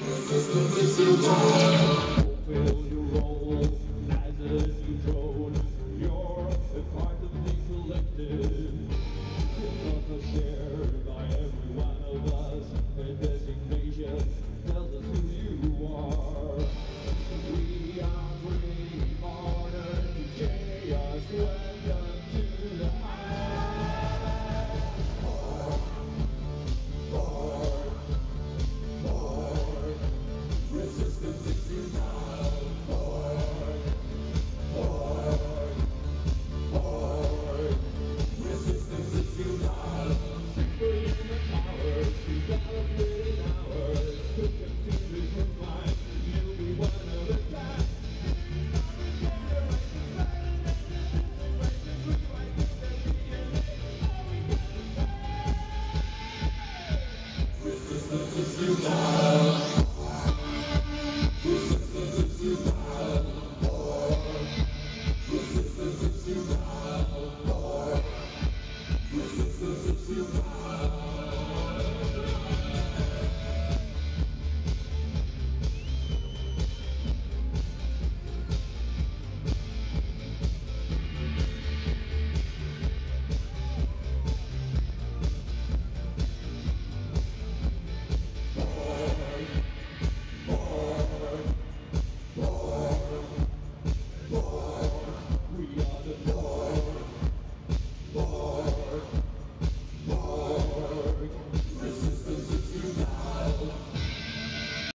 Fulfill your role as you drone. You're a part of the collective. Thoughts are shared by every one of us. A designation tells us who you are. We are bringing order to chaos. Welcome to the resistance is resistance is futile. Superhuman powers developed within hours. Took them to the front line. You'll be one of a kind. Resistance is futile.